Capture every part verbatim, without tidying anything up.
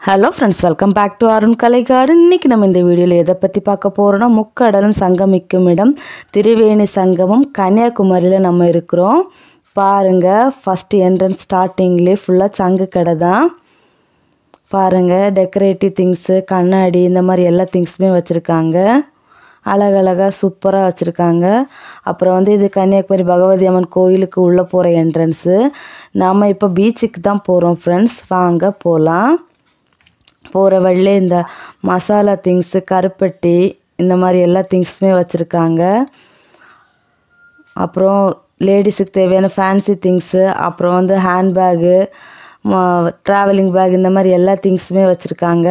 Hello friends, welcome back to Arun Kalai garden. இன்றைக்கி நம்ம இந்த வீடியோவில் எதை பற்றி பார்க்க போகிறோன்னா, முக்கடலும் சங்கமிக்கும் இடம் திரிவேணி சங்கமம் கன்னியாகுமரியில் நம்ம இருக்கிறோம். பாருங்கள், ஃபஸ்ட்டு என்ட்ரன்ஸ் ஸ்டார்டிங்லேயே ஃபுல்லாக சங்கு கடை தான். பாருங்கள், டெக்கரேட்டிவ் திங்ஸு, கண்ணாடி, இந்த மாதிரி எல்லா திங்ஸுமே வச்சுருக்காங்க. அழகழகாக சூப்பராக வச்சுருக்காங்க. அப்புறம் வந்து இது கன்னியாகுமரி பகவதி அம்மன் கோயிலுக்கு உள்ளே போகிற என்ட்ரன்ஸு. நம்ம இப்போ பீச்சுக்கு தான் போகிறோம் ஃப்ரெண்ட்ஸ், வாங்க போகலாம். போகிற வழியிலே இந்த மசாலா திங்ஸு, கருப்பட்டி, இந்த மாதிரி எல்லா திங்ஸுமே வச்சுருக்காங்க. அப்புறம் லேடிஸுக்கு தேவையான ஃபேன்சி திங்ஸு, அப்புறம் வந்து ஹேண்ட்பேகு, ட்ராவலிங் பேக், இந்த மாதிரி எல்லா திங்ஸுமே வச்சுருக்காங்க.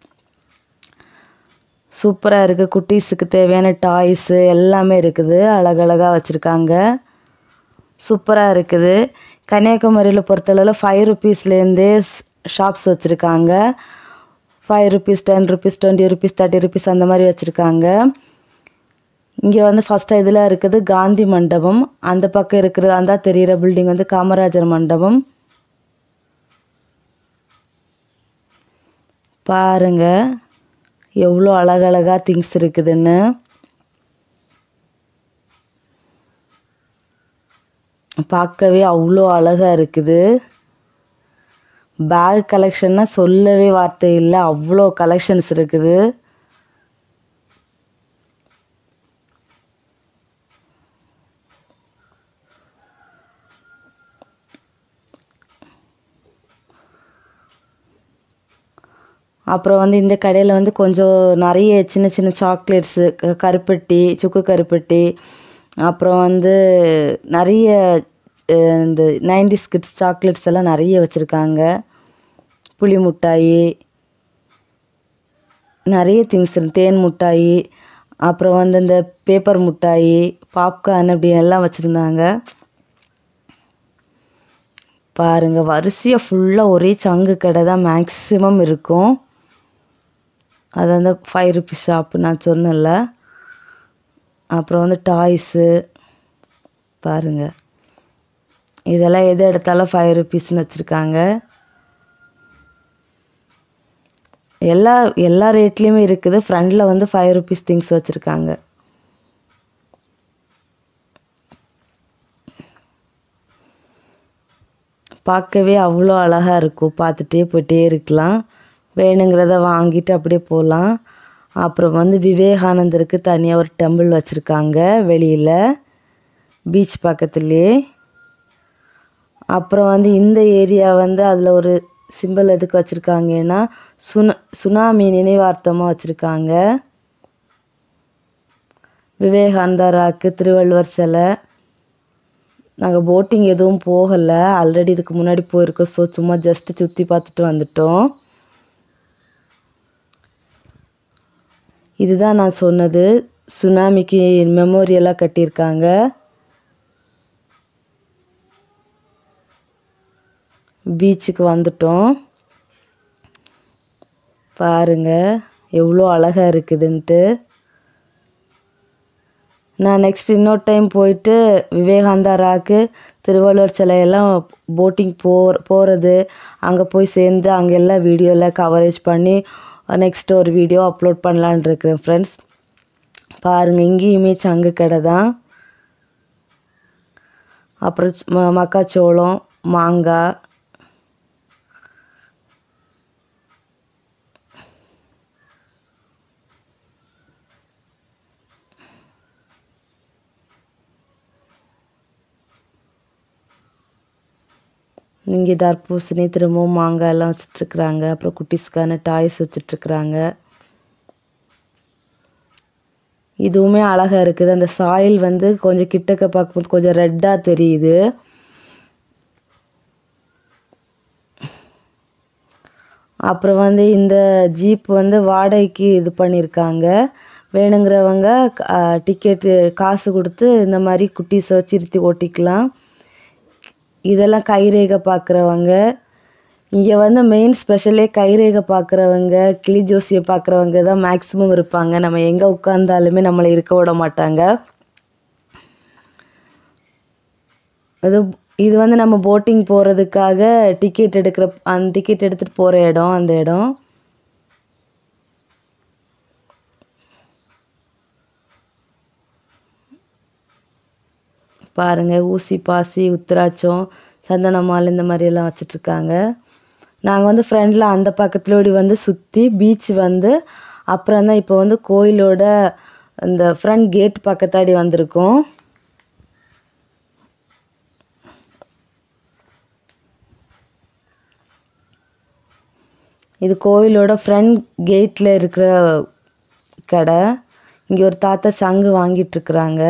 சூப்பராக இருக்குது. குட்டீஸுக்கு தேவையான டாய்ஸு எல்லாமே இருக்குது. அழகழகாக வச்சுருக்காங்க. சூப்பராக இருக்குது. கன்னியாகுமரியில் பொறுத்தளவில் ஃபைவ் ருப்பீஸ்லேருந்தே ஷாப்ஸ் வச்சுருக்காங்க. Five rupees, ten rupees, twenty rupees, thirty rupees அந்த மாதிரி வச்சுருக்காங்க. இங்கே வந்து ஃபஸ்ட்டு இதில் இருக்குது காந்தி மண்டபம். அந்த பக்கம் இருக்கிறது அந்த தெரிகிற பில்டிங் வந்து காமராஜர் மண்டபம். பாருங்க எவ்வளோ அழகழகாக திங்ஸ் இருக்குதுன்னு. பார்க்கவே அவ்வளோ அழகாக இருக்குது. பேக் கலெக்ஷன்னா சொல்லவே வார்த்தை இல்லை, அவ்வளோ கலெக்ஷன்ஸ் இருக்குது. அப்புறம் வந்து இந்த கடையில் வந்து கொஞ்சம் நிறைய சின்ன சின்ன சாக்லேட்ஸு, கருப்பட்டி, சுக்கு கருப்பட்டி, அப்புறம் வந்து நிறைய இந்த நைன்டிஸ் கிட்ஸ் சாக்லேட்ஸ் எல்லாம் நிறைய வச்சுருக்காங்க. புளி மிட்டாயி, நிறைய திங்ஸ், தேன் மிட்டாயி, அப்புறம் வந்து இந்த பேப்பர் மிட்டாயி, பாப்கார்ன், அப்படி எல்லாம் வச்சுருந்தாங்க. பாருங்கள், வரிசையாக ஃபுல்லாக ஒரே சங்கு கடை தான் மேக்ஸிமம் இருக்கும். அது அந்த ஃபைவ் ருப்பீஸ் ஷாப்பு நான் சொன்னேன்ல. அப்புறம் வந்து டாய்ஸு பாருங்கள், இதெல்லாம் எது எடுத்தாலும் ஃபைவ் ருப்பீஸ்னு வச்சுருக்காங்க. எல்லா எல்லா ரேட்லேயுமே இருக்குது. ஃப்ரண்டில் வந்து ஃபைவ் ருப்பீஸ் திங்ஸ் வச்சுருக்காங்க. பார்க்கவே அவ்வளோ அழகாக இருக்கும். பார்த்துட்டே போயிட்டே இருக்கலாம். வேணுங்கிறத வாங்கிட்டு அப்படியே போகலாம். அப்புறம் வந்து விவேகானந்தருக்கு தனியாக ஒரு டெம்பிள் வச்சுருக்காங்க வெளியில், பீச் பக்கத்துலேயே. அப்புறம் வந்து இந்த ஏரியா வந்து அதில் ஒரு சிம்பிள் எதுக்கு வச்சுருக்காங்கன்னா, சுனா சுனாமி நினைவார்த்தமாக வச்சுருக்காங்க. விவேகானந்தராக்கு திருவள்ளுவர் சிலை. நாங்கள் போட்டிங் எதுவும் போகலை, ஆல்ரெடி இதுக்கு முன்னாடி போயிருக்கோம். ஸோ சும்மா ஜஸ்ட்டு சுற்றி பார்த்துட்டு வந்துட்டோம். இதுதான் நான் சொன்னது, சுனாமிக்கு மெமோரியலாக கட்டியிருக்காங்க. பீச்சுக்கு வந்துட்டோம். பாருங்கள் எவ்வளோ அழகாக இருக்குதுன்ட்டு. நான் நெக்ஸ்ட் இன்னொரு டைம் போயிட்டு விவேகானந்தராக்கு திருவள்ளுவர் சிலையெல்லாம் போட்டிங் போ போகிறது அங்கே போய் சேர்ந்து அங்கே எல்லாம் வீடியோவில் கவரேஜ் பண்ணி நெக்ஸ்ட் ஒரு வீடியோ அப்லோட் பண்ணலான் இருக்கிறேன் ஃப்ரெண்ட்ஸ். பாருங்கள், இங்கேயுமே சங்கு கடை தான். அப்புறம் ம மக்காச்சோளம், மாங்காய், இங்கே தர்பூசணி, திரும்பவும் மாங்காய் எல்லாம் வச்சிட்ருக்குறாங்க. அப்புறம் குட்டீஸ்க்கான டாய்ஸ் வச்சிட்ருக்குறாங்க. இதுவுமே அழகாக இருக்குது. அந்த சாயில் வந்து கொஞ்சம் கிட்டக்க பார்க்கும்போது கொஞ்சம் ரெட்டாக தெரியுது. அப்புறம் வந்து இந்த ஜீப் வந்து வாடகைக்கு இது பண்ணியிருக்காங்க. வேணுங்கிறவங்க டிக்கெட்டு காசு கொடுத்து இந்த மாதிரி குட்டீஸை வச்சு இருத்தி ஓட்டிக்கலாம். இதெல்லாம் கைரேகை பார்க்குறவங்க. இங்கே வந்து மெயின் ஸ்பெஷலே கைரேகை பார்க்குறவங்க, கிளி ஜோசியை பார்க்குறவங்க தான் மேக்ஸிமம் இருப்பாங்க. நம்ம எங்கே உட்காந்தாலுமே நம்மளை இருக்க விட மாட்டாங்க. அது இது வந்து நம்ம போட்டிங் போகிறதுக்காக டிக்கெட் எடுக்கிற அந்த டிக்கெட் எடுத்துகிட்டு போகிற இடம் அந்த இடம். பாருங்கள், ஊசி பாசி உத்திராட்சம் சந்தனமால் இந்த மாதிரியெல்லாம் வச்சிட்ருக்காங்க. நாங்கள் வந்து ஃப்ரெண்டில் அந்த பக்கத்துலோடி வந்து சுற்றி பீச் வந்து அப்புறம் தான் இப்போ வந்து கோயிலோட இந்த ஃப்ரண்ட் கேட் பக்கத்தாடி வந்திருக்கோம். இது கோயிலோட ஃப்ரண்ட் கேட்டில் இருக்கிற கடை. இங்கே ஒரு தாத்தா சங்கு வாங்கிட்டுருக்குறாங்க.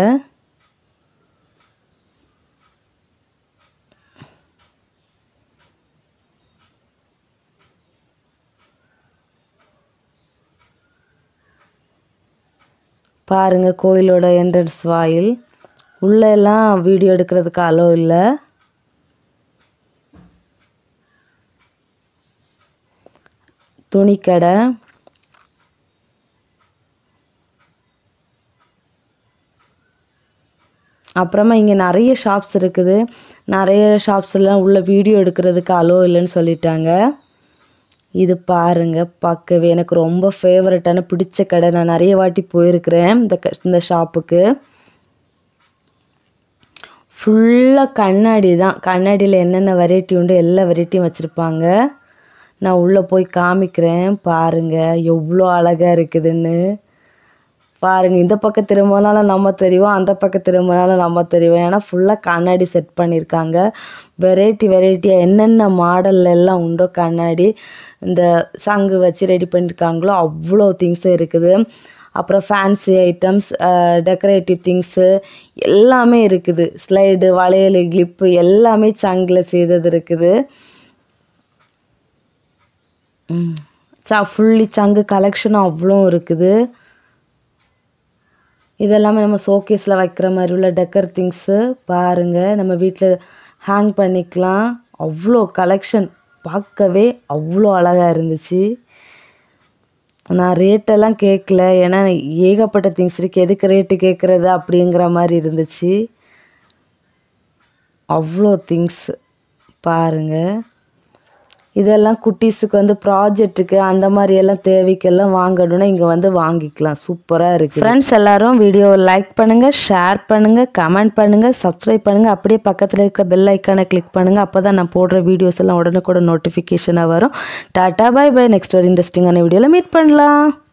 பாருங்கள், கோயிலோட என்ட்ரன்ஸ் வாயில். உள்ளெல்லாம் வீடியோ எடுக்கிறதுக்கு அலோ இல்லை. துணிக்கடை. அப்புறமா இங்கே நிறைய ஷாப்ஸ் இருக்குது. நிறைய ஷாப்ஸ்லாம் உள்ள வீடியோ எடுக்கிறதுக்கு அலோ இல்லைன்னு சொல்லிட்டாங்க. இது பாருங்கள், பார்க்கவே எனக்கு ரொம்ப ஃபேவரட்டான பிடிச்ச கடை. நான் நிறைய வாட்டி போயிருக்கிறேன் இந்த க இந்த ஷாப்புக்கு. ஃபுல்லாக கண்ணாடி தான். கண்ணாடியில் என்னென்ன வெரைட்டி உண்டு எல்லா வெரைட்டியும் வச்சுருப்பாங்க. நான் உள்ளே போய் காமிக்கிறேன். பாருங்கள் எவ்வளோ அழகாக இருக்குதுன்னு. பாருங்கள், இந்த பக்கம் திரும்பினாலும் நம்ம தெரியும், அந்த பக்கம் திரும்பினாலும் நம்ம தெரியும். ஏன்னா ஃபுல்லாக கண்ணாடி செட் பண்ணியிருக்காங்க. வெரைட்டி வெரைட்டியாக என்னென்ன மாடல்ல எல்லாம் உண்டோ கண்ணாடி இந்த சங்கு வச்சு ரெடி பண்ணியிருக்காங்களோ அவ்வளோ திங்ஸும் இருக்குது. அப்புறம் ஃபேன்சி ஐட்டம்ஸ், டெக்கரேட்டிவ் திங்ஸு எல்லாமே இருக்குது. ஸ்லைடு, வளையல், கிளிப்பு எல்லாமே சங்கில் செய்தது இருக்குது. சா ஃபுல்லி சங்கு கலெக்ஷனும் அவ்வளோ இருக்குது. இதெல்லாமே நம்ம ஷோகேஸில் வைக்கிற மாதிரி உள்ள டெக்கர் திங்ஸு. பாருங்கள், நம்ம வீட்டில் ஹேங் பண்ணிக்கலாம். அவ்வளோ கலெக்ஷன், பார்க்கவே அவ்வளோ அழகாக இருந்துச்சு. நான் ரேட்டெல்லாம் கேட்கல, ஏன்னா ஏகப்பட்ட திங்ஸ் இருக்குது, எதுக்கு ரேட்டு கேட்குறது அப்படிங்கிற மாதிரி இருந்துச்சு. அவ்வளோ திங்ஸ் பாருங்கள். இதெல்லாம் குட்டீஸுக்கு வந்து ப்ராஜெக்ட்டுக்கு அந்த மாதிரி எல்லாம் தேவைக்கெல்லாம் வாங்கணும்னா இங்கே வந்து வாங்கிக்கலாம். சூப்பராக இருக்குது. ஃப்ரெண்ட்ஸ் எல்லாரும் வீடியோவை லைக் பண்ணுங்கள், ஷேர் பண்ணுங்கள், கமெண்ட் பண்ணுங்கள், சப்ஸ்கிரைப் பண்ணுங்கள். அப்படியே பக்கத்தில் இருக்கிற பெல் ஐக்கானை கிளிக் பண்ணுங்கள். அப்போ தான் நான் போடுற வீடியோஸ் எல்லாம் உடனே கூட நோட்டிஃபிகேஷனாக வரும். Tata bye by. நெக்ஸ்ட் ஒரு இன்ட்ரெஸ்டிங்கான வீடியோவில் மீட் பண்ணலாம்.